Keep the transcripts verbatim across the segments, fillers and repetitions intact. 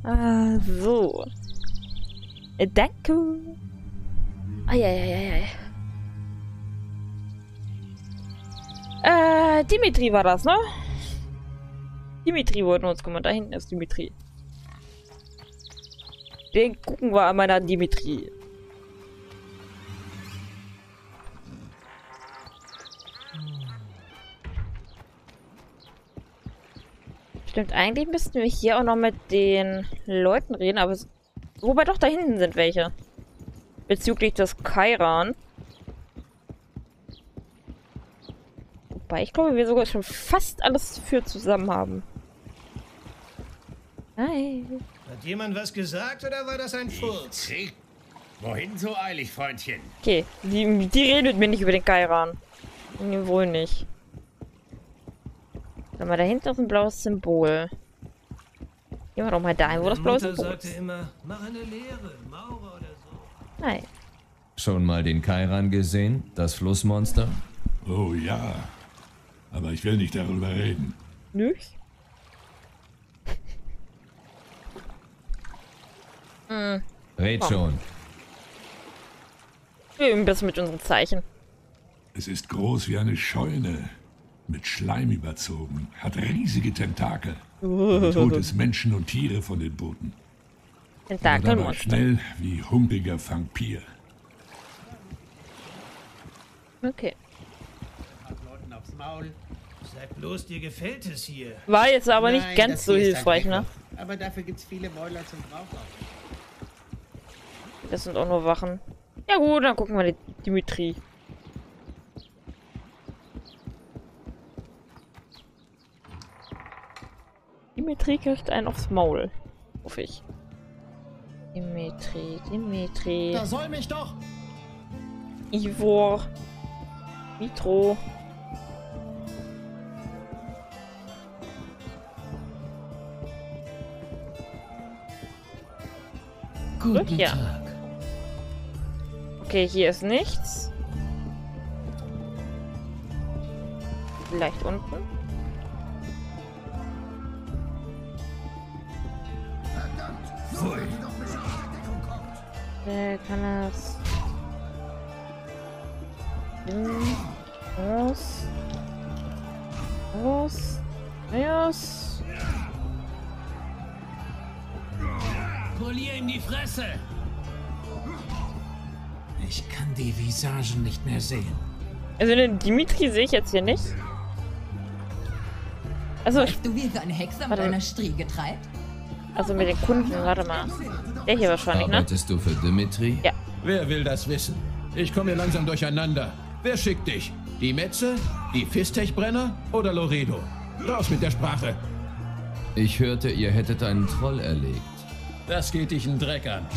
Ah, so. Äh, danke. Eieieiei. Äh, Dimitri war das, ne? Dimitri wollten uns kümmern. Da hinten ist Dimitri. Den gucken wir an meiner Dimitri. Stimmt, eigentlich müssten wir hier auch noch mit den Leuten reden, aber es, wobei doch da hinten sind welche. Bezüglich des Kairan. Wobei, ich glaube, wir sogar schon fast alles für zusammen haben. Hi. Hat jemand was gesagt oder war das ein Furz? Wohin so eilig, Freundchen? Okay, die, die reden mit mir nicht über den Kairan. Nee, wohl nicht. Sag mal, da hinten ist ein blaues Symbol. Gehen wir doch mal dahin, wo das blaue Symbol ist. sagte immer, mach eine Lehre, Maurer oder so. Nein. Schon mal den Kairan gesehen? Das Flussmonster? Oh ja. Aber ich will nicht darüber reden. Nicht? hm. Red Komm. schon. Wir üben ein bisschen mit unseren Zeichen. Es ist groß wie eine Scheune. Mit Schleim überzogen. Hat riesige Tentakel. Und holt es Menschen und Tiere von den Booten. Wird aber Tentakelmonster. schnell wie hungriger Vampir. Okay. Leuten aufs Maul. Sag bloß, dir gefällt es hier. War jetzt aber nicht Nein, ganz das so hier ist ein hilfreich, ne? Weckruf. Aber dafür gibt's viele Mäuler zum Brauchen. Das sind auch nur Wachen. Ja gut, dann gucken wir die Dimitri. Dimitri kriegt einen aufs Maul. Hoffe ich. Dimitri, Dimitri. Da soll mich doch! Ivor. Mitro. Guten Ja. Tag. Okay, hier ist nichts. Vielleicht unten. Pfui. Der kann das. Hm. Los. Los. Los. Polier ihm die Fresse! Ich kann die Visagen nicht mehr sehen. Also den Dimitri sehe ich jetzt hier nicht. Also, ich, Weißt du, wie so eine Hexe mit Warte. einer Striege treibt? also mit den Kunden, warte mal. Der hier wahrscheinlich, ne? Arbeitest du für Dimitri? Ja. Wer will das wissen? Ich komme hier langsam durcheinander. Wer schickt dich? Die Metze? Die Fistech-Brenner? Oder Loredo? Raus mit der Sprache. Ich hörte, ihr hättet einen Troll erlegt. Das geht dich einen Dreck an.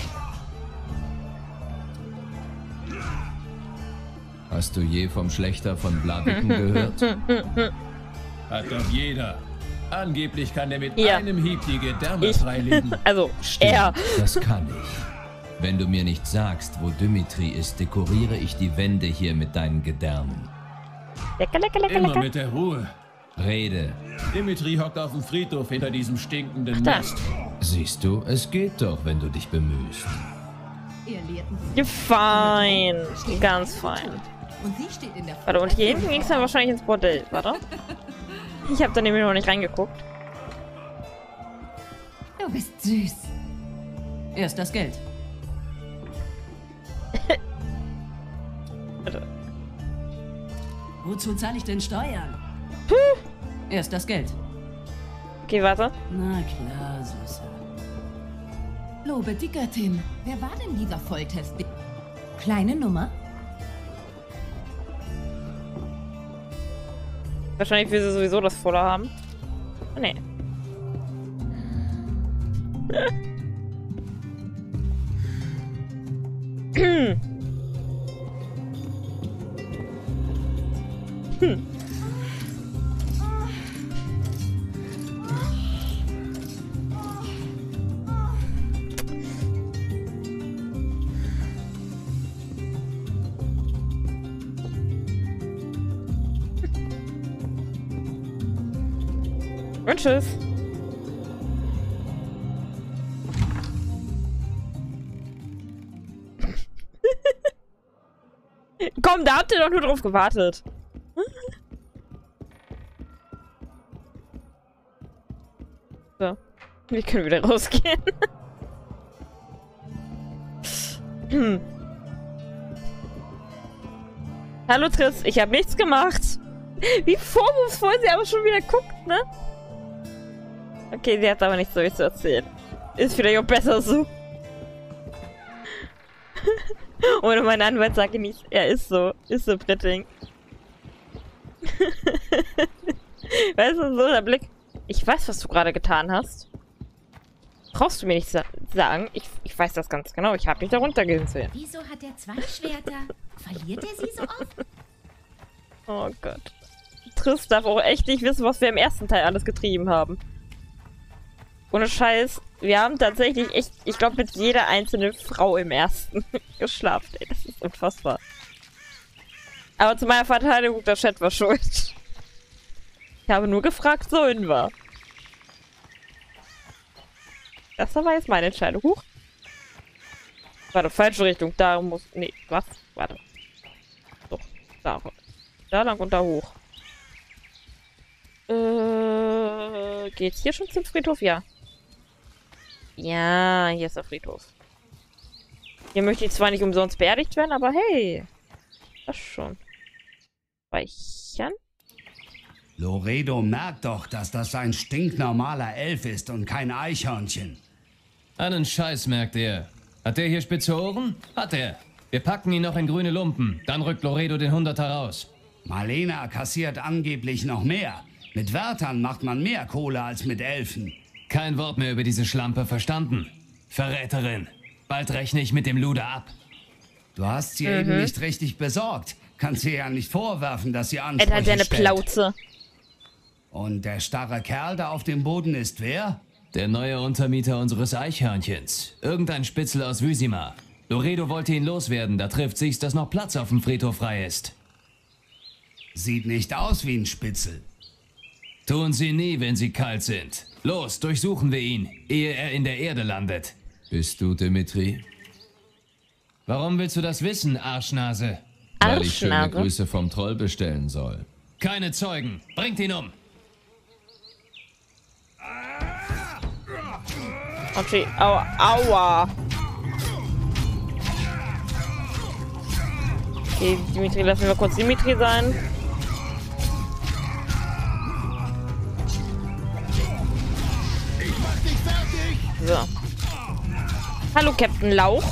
Hast du je vom Schlechter von Blaviken gehört? Hat doch jeder. Angeblich kann er mit Ja. einem Hieb die Gedärme Ich. freilegen. Also, er. Das kann ich. Wenn du mir nicht sagst, wo Dimitri ist, dekoriere ich die Wände hier mit deinen Gedärmen. Lecker, lecker, lecker, Immer lecker. mit der Ruhe. Rede. Dimitri hockt auf dem Friedhof hinter diesem stinkenden da. Nest. Siehst du, es geht doch, wenn du dich bemühst. Ihr lehrten sie. Ja, fein. Ganz fein. Und sie steht in der Warte, und hier hinten ging es dann wahrscheinlich ins Bordell, warte. Ich habe da nämlich noch nicht reingeguckt. Du bist süß. Erst das Geld. Warte. Wozu zahle ich denn Steuern? Erst das Geld. Okay, warte. Na klar, Süße. Lobe die Göttin. Wer war denn dieser Volltest? Kleine Nummer? Wahrscheinlich will sie sowieso das Volle haben. Ah, nee. hm. Und tschüss. komm, da habt ihr doch nur drauf gewartet. So. Wir können wieder rausgehen. hm. Hallo Triss, ich habe nichts gemacht. Wie vorwurfsvoll sie aber schon wieder guckt, ne? Okay, sie hat aber nichts so zu erzählen. Ist vielleicht auch besser so. Ohne meinen Anwalt sage ich nicht, er ist so. Ist so, Britting. Weißt du, so der Blick. Ich weiß, was du gerade getan hast. Brauchst du mir nicht sa sagen. Ich, ich weiß das ganz genau. Ich habe dich da runtergesehen. Wieso hat er zwei Schwerter? Verliert er sie so oft? Oh Gott. Triss darf auch echt nicht wissen, was wir im ersten Teil alles getrieben haben. Ohne Scheiß. Wir haben tatsächlich echt, ich glaube, mit jeder einzelnen Frau im ersten geschlafen. Ey, das ist unfassbar. Aber zu meiner Verteidigung, der Chat war schuld. Ich habe nur gefragt, so hin war. Das war jetzt meine Entscheidung. Huch. Warte, falsche Richtung. Da muss... Nee, was? Warte. So, da. Da lang und da hoch. Äh, geht's hier schon zum Friedhof? Ja. Ja, hier ist der Friedhof. Hier möchte ich zwar nicht umsonst beerdigt werden, aber hey. Das schon. Speichern. Loredo merkt doch, dass das ein stinknormaler Elf ist und kein Eichhörnchen. Einen Scheiß merkt er. Hat der hier spitze Ohren? Hat er. Wir packen ihn noch in grüne Lumpen. Dann rückt Loredo den Hunderter raus. Malena kassiert angeblich noch mehr. Mit Wärtern macht man mehr Kohle als mit Elfen. Kein Wort mehr über diese Schlampe, verstanden? Verräterin. Bald rechne ich mit dem Luder ab. Du hast sie mhm. eben nicht richtig besorgt. Kannst ihr ja nicht vorwerfen, dass sie Ansprüche Er hat seine stellt. Plauze. Und der starre Kerl da auf dem Boden ist wer? Der neue Untermieter unseres Eichhörnchens. Irgendein Spitzel aus Wüsima. Loredo wollte ihn loswerden, da trifft sich's, dass noch Platz auf dem Friedhof frei ist. Sieht nicht aus wie ein Spitzel. Tun sie nie, wenn sie kalt sind. Los, durchsuchen wir ihn, ehe er in der Erde landet. Bist du Dimitri? Warum willst du das wissen, Arschnase? Weil ich schöne Grüße vom Troll bestellen soll. Keine Zeugen. Bringt ihn um. Okay, aua. Aua. Okay, Dimitri, lassen wir kurz Dimitri sein. So. Hallo, Captain Lauch.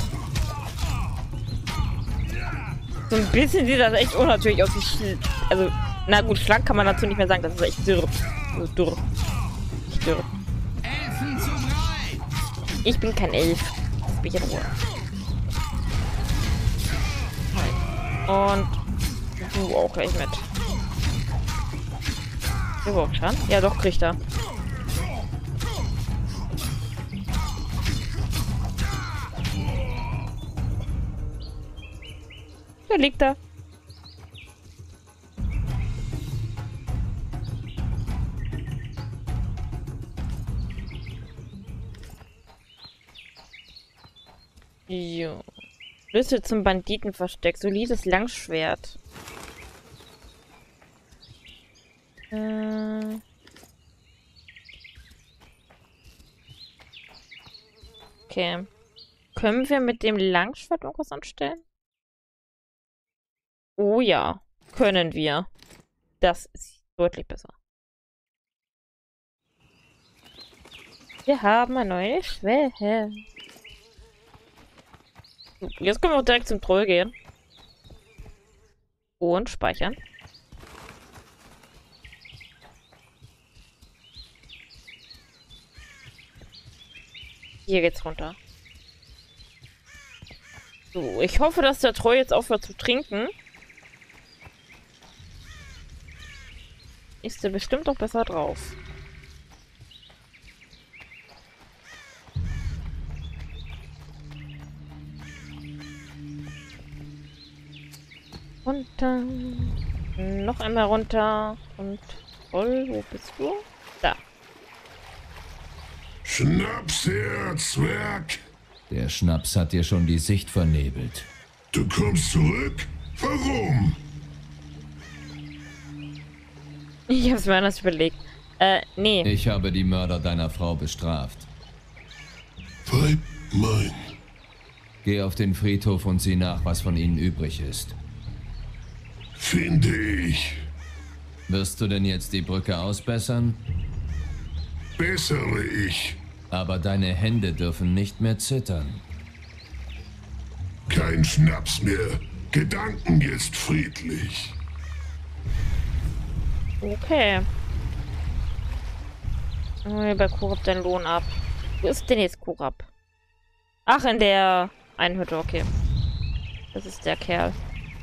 So ein bisschen sieht das echt unnatürlich aus wie Sch Also, na gut, schlank kann man dazu nicht mehr sagen. Das ist echt dürr. Also dürr. Nicht dürr. Ich bin kein Elf. Das bin ich in Ruhe. Und du auch gleich mit. Überhaupt schon? Ja, doch, kriegt er. Da liegt er. Jo. Schlüssel zum Banditenversteck. Solides Langschwert. Äh. Okay. Können wir mit dem Langschwert irgendwas anstellen? Oh ja, können wir. Das ist deutlich besser. Wir haben ein neues Schwert. Jetzt können wir auch direkt zum Troll gehen. Und speichern. Hier geht's runter. So, ich hoffe, dass der Troll jetzt aufhört zu trinken. Ist er bestimmt auch besser drauf. Runter. Noch einmal runter. Und voll. Wo bist du? Da. Schnaps her, Zwerg! Der Schnaps hat dir schon die Sicht vernebelt. Du kommst zurück? Warum? Ich hab's mir anders überlegt. Äh, nee. Ich habe die Mörder deiner Frau bestraft. Weib mein. Geh auf den Friedhof und sieh nach, was von ihnen übrig ist. Finde ich. Wirst du denn jetzt die Brücke ausbessern? Bessere ich. Aber deine Hände dürfen nicht mehr zittern. Kein Schnaps mehr. Gedanken jetzt friedlich. Okay. Oh, bei Kurab deinen Lohn ab. Wo ist denn jetzt Kurab? Ach, in der Einhütte, okay. Das ist der Kerl.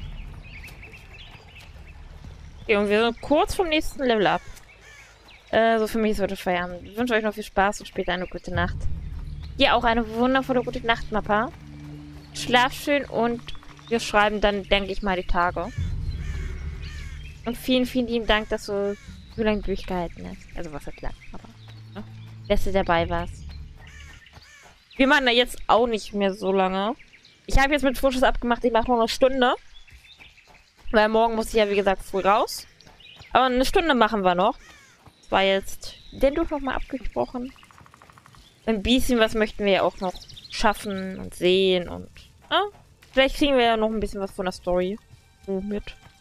Okay, und wir sind kurz vom nächsten Level up. Äh, so für mich ist heute Feierabend. Ich wünsche euch noch viel Spaß und später eine gute Nacht. Dir auch eine wundervolle gute Nacht, Mappa. Schlaf schön und wir schreiben dann, denke ich mal, die Tage. Und vielen, vielen lieben Dank, dass du so lange durchgehalten hast. Also was hat lang, aber ne? Dass du dabei warst. Wir machen da jetzt auch nicht mehr so lange. Ich habe jetzt mit Frisches abgemacht, ich mache noch eine Stunde. Weil morgen muss ich ja, wie gesagt, früh raus. Aber eine Stunde machen wir noch. Das war jetzt dennoch nochmal abgesprochen. Ein bisschen was möchten wir ja auch noch schaffen und sehen und... Ja, vielleicht kriegen wir ja noch ein bisschen was von der Story so mit.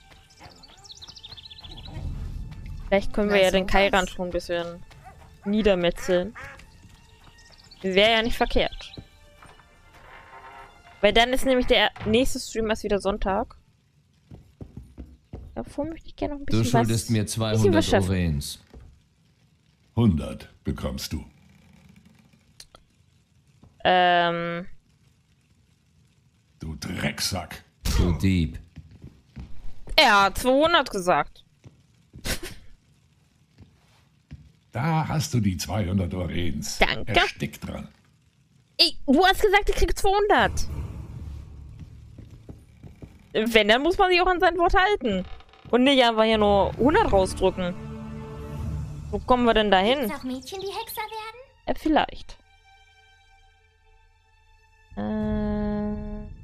Vielleicht können wir ja den Kairan schon ein bisschen niedermetzeln. Wäre ja nicht verkehrt. Weil dann ist nämlich der nächste Stream erst wieder Sonntag. Davor möchte ich gerne noch ein bisschen Du schuldest was, mir zweihundert Orens. hundert bekommst du. Ähm... Du Drecksack. Du Dieb. Er hat zweihundert gesagt. Da hast du die zweihundert Orens. Danke. Erstick dran. Ey, du hast gesagt, ich krieg zweihundert. Wenn, dann muss man sich auch an sein Wort halten. Und nicht einfach hier nur hundert rausdrücken. Wo kommen wir denn dahin? Gibt's auch Mädchen, die Hexer werden? Äh, vielleicht. Äh...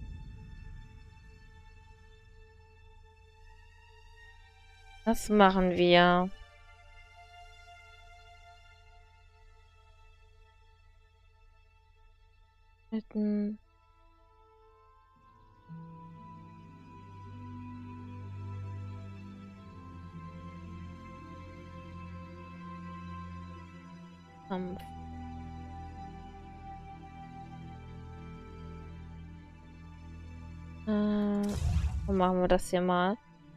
Was machen wir? Mitten. Kampf. Äh, wo machen wir das hier mal?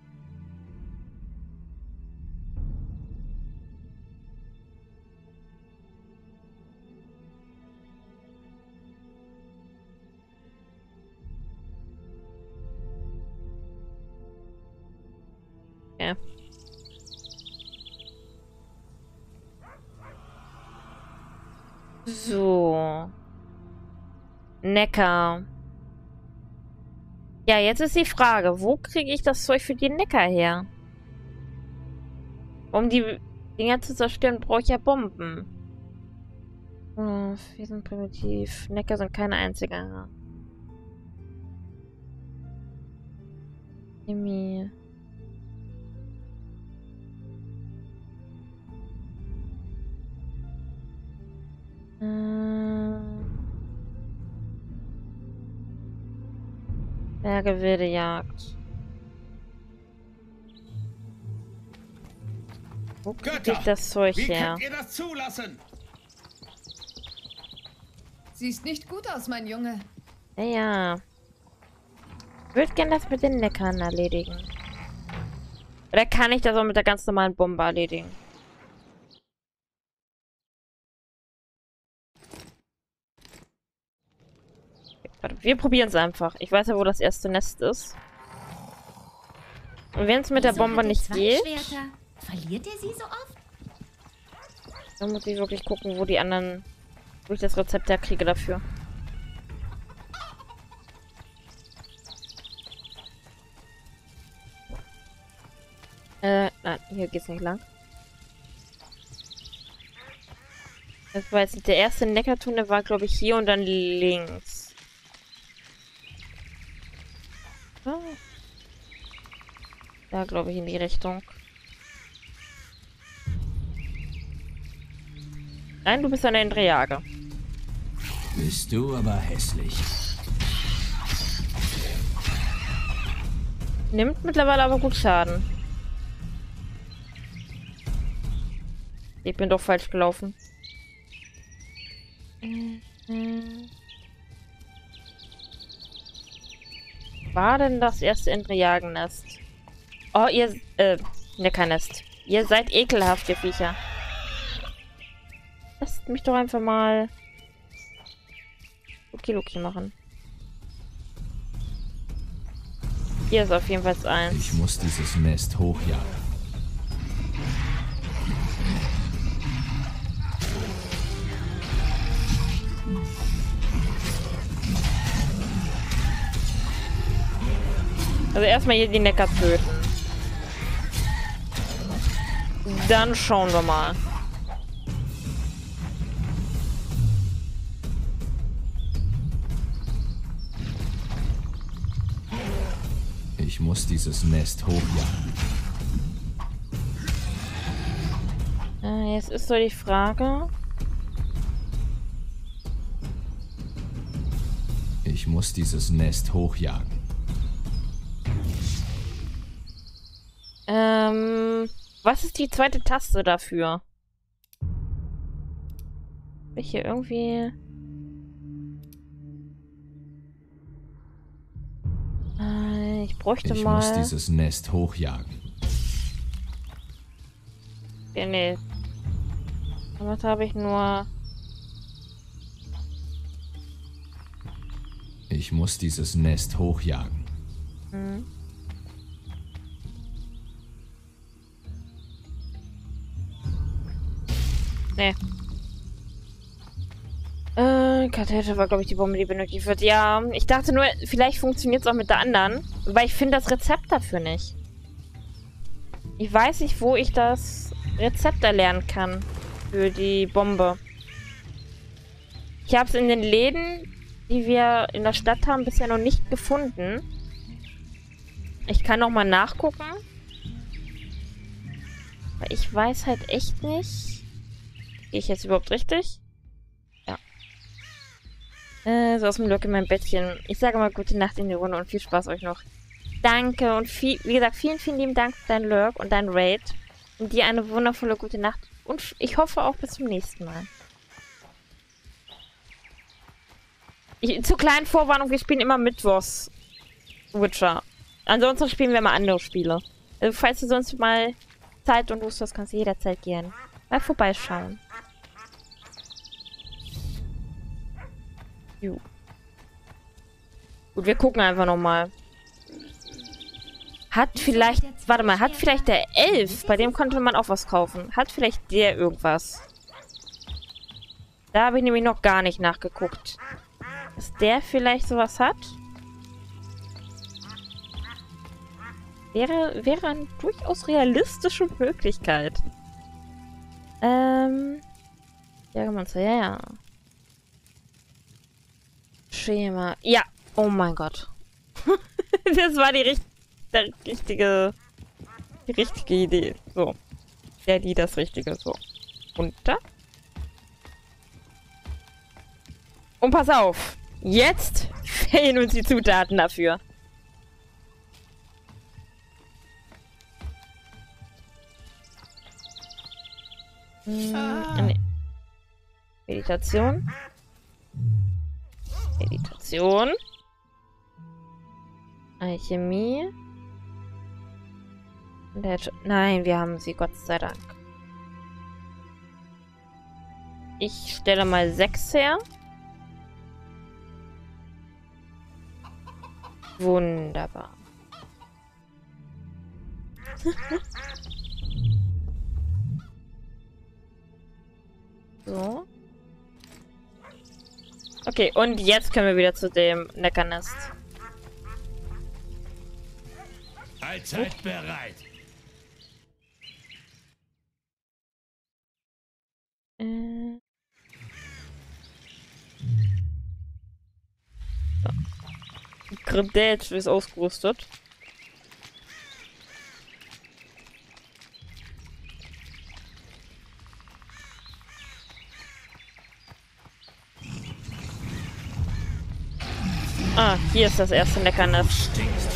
Okay. So. Neckar. Ja, jetzt ist die Frage, wo kriege ich das Zeug für die Neckar her? Um die Dinger zu zerstören, brauche ich ja Bomben. Oh, wir sind primitiv. Neckar sind keine Einziger. Chemie. Berge, wilde Jagd. Wo krieg ich das Zeug wie her? könnt ihr das zulassen? Siehst nicht gut aus, mein Junge. Ja, ja. Ich würde gerne das mit den Neckern erledigen. Oder kann ich das auch mit der ganz normalen Bombe erledigen? Wir probieren es einfach. Ich weiß ja, wo das erste Nest ist. Und wenn es mit der Bombe nicht geht, verliert er sie so oft? dann muss ich wirklich gucken, wo die anderen, wo ich das Rezept herkriege dafür. Äh, nein, hier geht's nicht lang. Das war jetzt der erste Neckartunnel, war glaube ich hier und dann links. Oh. Da glaube ich in die Richtung. Nein, du bist ein Endrejager. Bist du aber hässlich. Nimmt mittlerweile aber gut Schaden. Ich bin doch falsch gelaufen. War denn das erste Endrejagennest? Oh, ihr... Äh, ne, kein Nest. Ihr seid ekelhaft, ihr Viecher. Lasst mich doch einfach mal... Okay, Loki machen. Hier ist auf jeden Fall eins. Ich muss dieses Nest hochjagen. Also erstmal hier die Neckar töten. Dann schauen wir mal. Ich muss dieses Nest hochjagen. Äh, jetzt ist so die Frage. Ich muss dieses Nest hochjagen. Ähm, was ist die zweite Taste dafür? Ich hier irgendwie... Äh, ich bräuchte ich mal... Ich muss dieses Nest hochjagen. Ja, nee. Damit habe ich nur... Ich muss dieses Nest hochjagen. Hm. Nee. Äh, Kathete war, glaube ich, die Bombe, die benötigt wird. Ja, ich dachte nur, vielleicht funktioniert es auch mit der anderen. Weil ich finde das Rezept dafür nicht. Ich weiß nicht, wo ich das Rezept erlernen kann. Für die Bombe. Ich habe es in den Läden, die wir in der Stadt haben, bisher noch nicht gefunden. Ich kann noch mal nachgucken. Weil ich weiß halt echt nicht... Gehe ich jetzt überhaupt richtig? Ja. Äh, so aus dem Look in meinem Bettchen. Ich sage mal gute Nacht in die Runde und viel Spaß euch noch. Danke und viel, wie gesagt, vielen, vielen lieben Dank für dein Lurk und dein Raid. Und dir eine wundervolle gute Nacht. Und ich hoffe auch bis zum nächsten Mal. Ich, zur kleinen Vorwarnung, wir spielen immer Mittwochs Witcher. Ansonsten spielen wir mal andere Spiele. Also falls du sonst mal Zeit und Lust hast, kannst du jederzeit gerne mal vorbeischauen. Jo. Gut, wir gucken einfach nochmal. Hat vielleicht... Warte mal, hat vielleicht der Elf, bei dem konnte man auch was kaufen. Hat vielleicht der irgendwas? Da habe ich nämlich noch gar nicht nachgeguckt. Dass der vielleicht sowas hat? Wäre, wäre eine durchaus realistische Möglichkeit. Ähm... Jägermonster, ja, ja. Schema. Ja, oh mein Gott. Das war die richt der richtige... Die richtige Idee. So. Der, die, das Richtige. So. Runter. Und pass auf. Jetzt fehlen uns die Zutaten dafür. Hm, nee. Meditation. Meditation. Alchemie. Nein, wir haben sie, Gott sei Dank. Ich stelle mal sechs her. Wunderbar. So. Okay, und jetzt können wir wieder zu dem Neckar-Nest. Allzeit bereit. Äh. So. Kredit ist ausgerüstet. Ah, hier ist das erste Neckernest.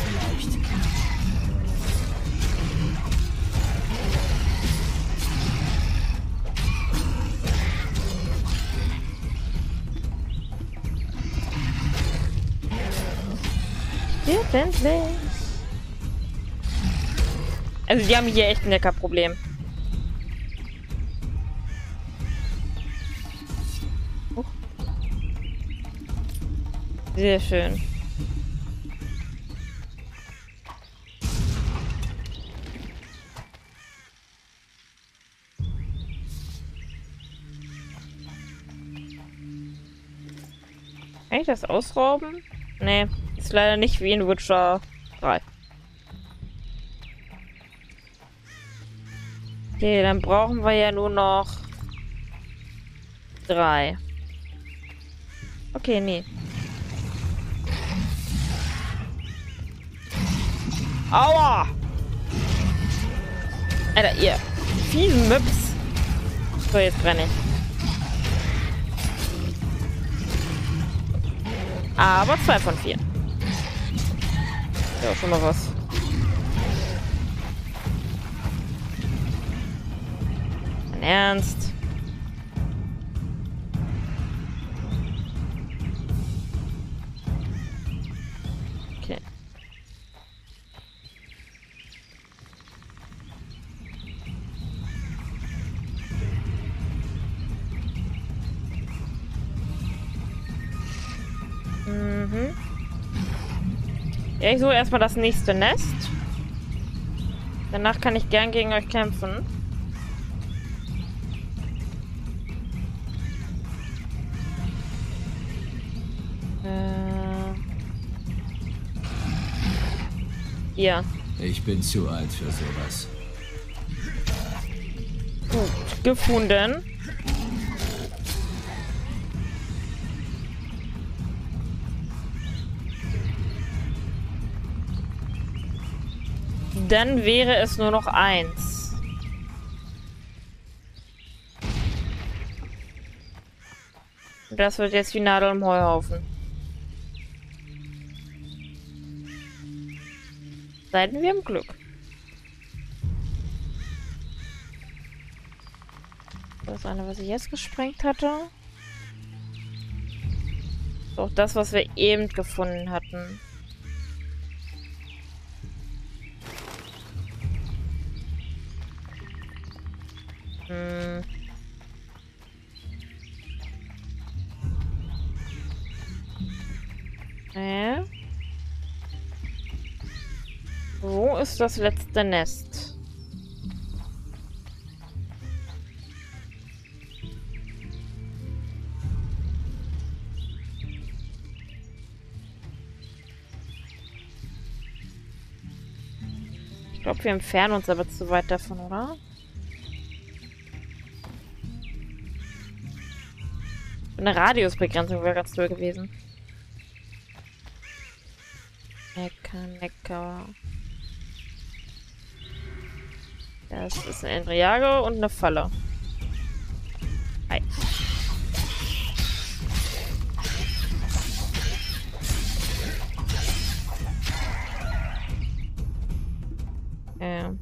Endlich. Also die haben hier echt ein Neckarproblem. Oh. Sehr schön. Kann ich das ausrauben? Nee, ist leider nicht wie in Witcher drei. Okay, dann brauchen wir ja nur noch drei. Okay, nee. Aua! Alter, ihr fiesen Möps. So, jetzt brenne ich. Aber zwei von vier. Ja, schon mal was. Mein Ernst? Okay. Mhm. Ja, ich suche erstmal das nächste Nest. Danach kann ich gern gegen euch kämpfen. Äh. Hier. Ich bin zu alt für sowas. Gut, gefunden. Dann wäre es nur noch eins. Das wird jetzt wie Nadel im Heuhaufen. Sei denn, wir haben Glück. Das eine, was ich jetzt gesprengt hatte. Auch das, was wir eben gefunden hatten. Hm. Äh. Wo ist das letzte Nest? Ich glaube, wir entfernen uns aber zu weit davon, oder? Eine Radiusbegrenzung wäre ganz toll gewesen. Necker, Necker. Das ist ein Endriago und eine Falle. Hi. Ja.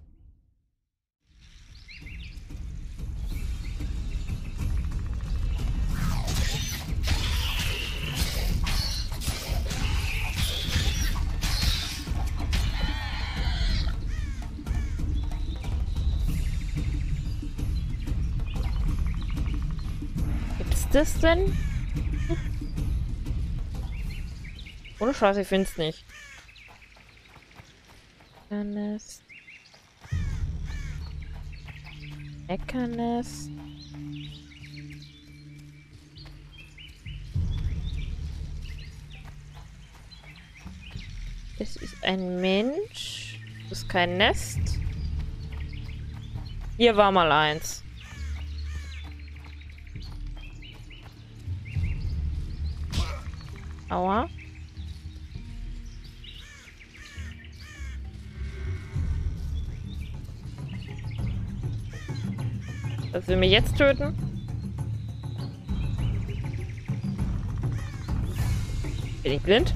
Das denn? Ohne Scheiß, ich find's nicht. Neckernest. Neckernest. Es ist ein Mensch. Das ist kein Nest. Hier war mal eins. Aua. Das will mich jetzt töten. Bin ich blind?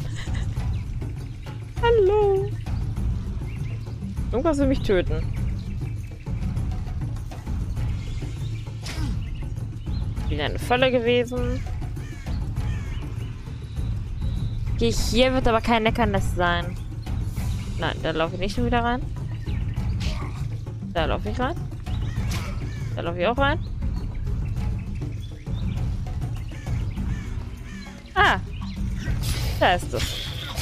Hallo. Irgendwas will mich töten. Wieder eine Falle gewesen. Okay, hier wird aber kein Neckernest sein. Nein, da laufe ich nicht schon wieder rein. Da laufe ich rein. Da laufe ich auch rein. Ah. Da ist es.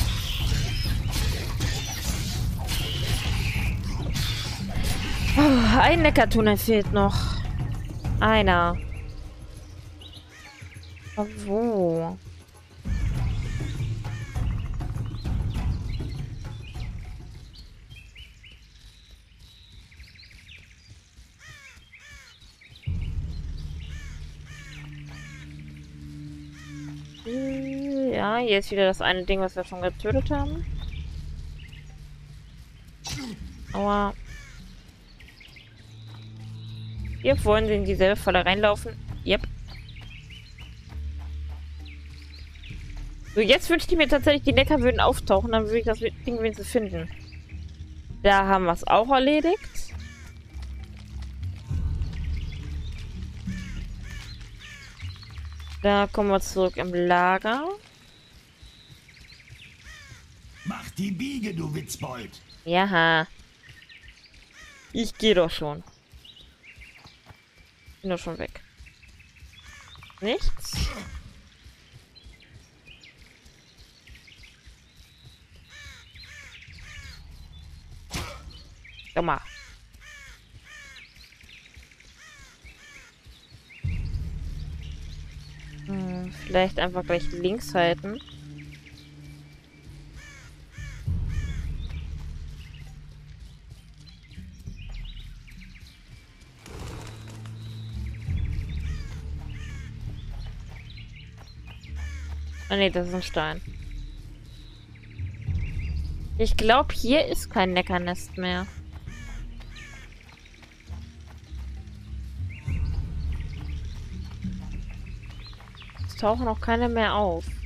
Oh, ein Neckartunnel fehlt noch. Einer. Aber wo? Ja, hier ist wieder das eine Ding, was wir schon getötet haben. Aua. Hier wollen sie in dieselbe Falle reinlaufen. Yep. So, jetzt wünschte ich mir tatsächlich, die Necker würden auftauchen, dann würde ich das Ding wenigstens finden. Da haben wir es auch erledigt. Da kommen wir zurück im Lager. Mach die Biege, du Witzbold. Ja. Ich gehe doch schon. Bin doch schon weg. Nichts? Komm mal. Hm, vielleicht einfach gleich links halten. Ah ne, das ist ein Stein. Ich glaube, hier ist kein Neckernest mehr. Es tauchen auch keine mehr auf.